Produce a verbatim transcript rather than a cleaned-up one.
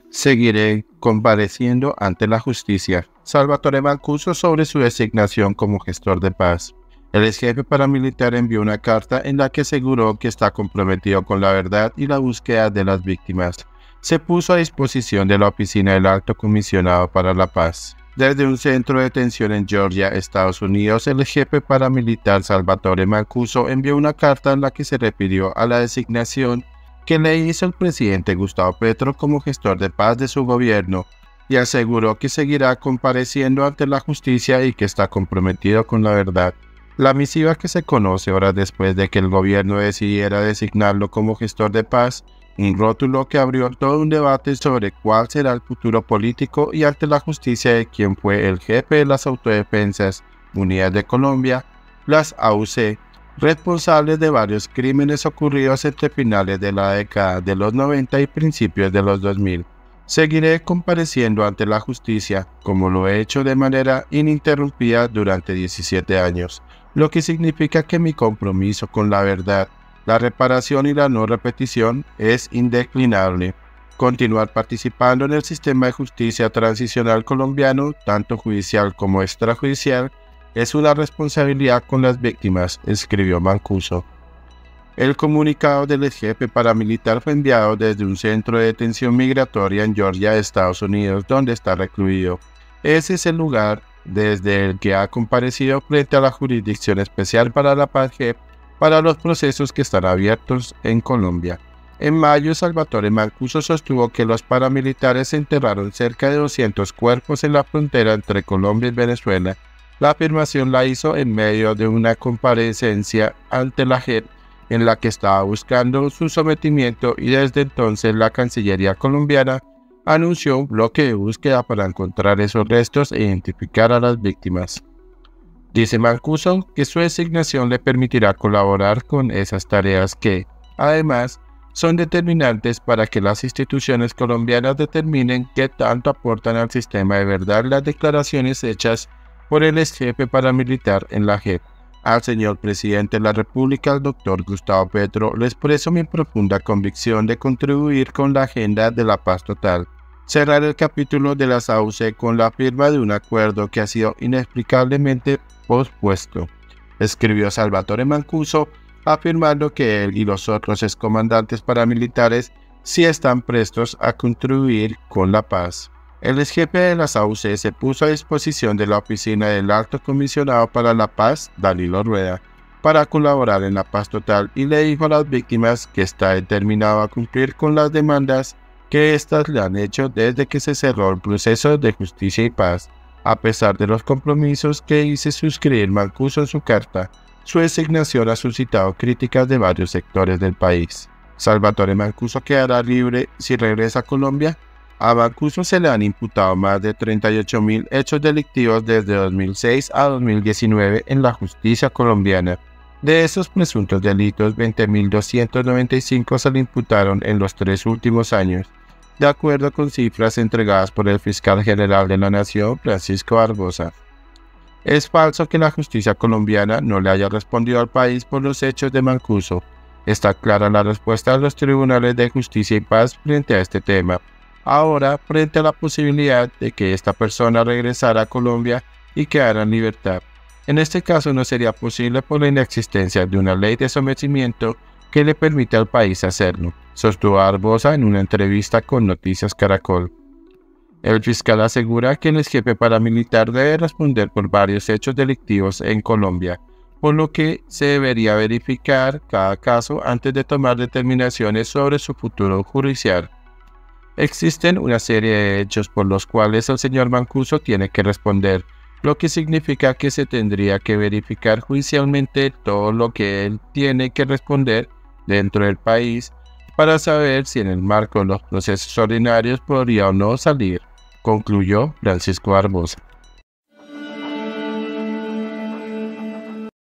Seguiré compareciendo ante la justicia. Salvatore Mancuso sobre su designación como gestor de paz. El ex jefe paramilitar envió una carta en la que aseguró que está comprometido con la verdad y la búsqueda de las víctimas. Se puso a disposición de la oficina del Alto Comisionado para la Paz. Desde un centro de detención en Georgia, Estados Unidos, el jefe paramilitar Salvatore Mancuso envió una carta en la que se refirió a la designación que le hizo el presidente Gustavo Petro como gestor de paz de su gobierno y aseguró que seguirá compareciendo ante la justicia y que está comprometido con la verdad. La misiva, que se conoce horas después de que el gobierno decidiera designarlo como gestor de paz, un rótulo que abrió todo un debate sobre cuál será el futuro político y ante la justicia de quien fue el jefe de las Autodefensas Unidas de Colombia, las A U C, responsables de varios crímenes ocurridos entre finales de la década de los noventa y principios de los dos mil. Seguiré compareciendo ante la justicia, como lo he hecho de manera ininterrumpida durante diecisiete años, lo que significa que mi compromiso con la verdad, la reparación y la no repetición es indeclinable. Continuar participando en el sistema de justicia transicional colombiano, tanto judicial como extrajudicial, es una responsabilidad con las víctimas, escribió Mancuso. El comunicado del ex jefe paramilitar fue enviado desde un centro de detención migratoria en Georgia, Estados Unidos, donde está recluido. Ese es el lugar desde el que ha comparecido frente a la Jurisdicción Especial para la Paz G E P para los procesos que están abiertos en Colombia. En mayo, Salvatore Mancuso sostuvo que los paramilitares enterraron cerca de doscientos cuerpos en la frontera entre Colombia y Venezuela. La afirmación la hizo en medio de una comparecencia ante la J E P en la que estaba buscando su sometimiento, y desde entonces la Cancillería colombiana anunció un bloque de búsqueda para encontrar esos restos e identificar a las víctimas. Dice Mancuso que su designación le permitirá colaborar con esas tareas que, además, son determinantes para que las instituciones colombianas determinen qué tanto aportan al sistema de verdad las declaraciones hechas por el ex jefe paramilitar en la J E P. Al señor presidente de la República, el doctor Gustavo Petro, le expreso mi profunda convicción de contribuir con la agenda de la paz total. Cerrar el capítulo de las A U C con la firma de un acuerdo que ha sido inexplicablemente pospuesto, escribió Salvatore Mancuso, afirmando que él y los otros excomandantes paramilitares sí están prestos a contribuir con la paz. El ex jefe de las A U C se puso a disposición de la oficina del Alto Comisionado para la Paz, Danilo Rueda, para colaborar en la paz total, y le dijo a las víctimas que está determinado a cumplir con las demandas que éstas le han hecho desde que se cerró el proceso de justicia y paz. A pesar de los compromisos que hice suscribir Mancuso en su carta, su designación ha suscitado críticas de varios sectores del país. ¿Salvatore Mancuso quedará libre si regresa a Colombia? A Mancuso se le han imputado más de treinta y ocho mil hechos delictivos desde dos mil seis a dos mil diecinueve en la justicia colombiana. De esos presuntos delitos, veinte mil doscientos noventa y cinco se le imputaron en los tres últimos años, de acuerdo con cifras entregadas por el fiscal general de la Nación, Francisco Barbosa. Es falso que la justicia colombiana no le haya respondido al país por los hechos de Mancuso. Está clara la respuesta de los tribunales de justicia y paz frente a este tema. Ahora, frente a la posibilidad de que esta persona regresara a Colombia y quedara en libertad. En este caso no sería posible por la inexistencia de una ley de sometimiento que le permite al país hacerlo, sostuvo Barbosa en una entrevista con Noticias Caracol. El fiscal asegura que el ex jefe paramilitar debe responder por varios hechos delictivos en Colombia, por lo que se debería verificar cada caso antes de tomar determinaciones sobre su futuro judicial. Existen una serie de hechos por los cuales el señor Mancuso tiene que responder, lo que significa que se tendría que verificar judicialmente todo lo que él tiene que responder dentro del país para saber si en el marco de los procesos ordinarios podría o no salir, concluyó Francisco Barbosa.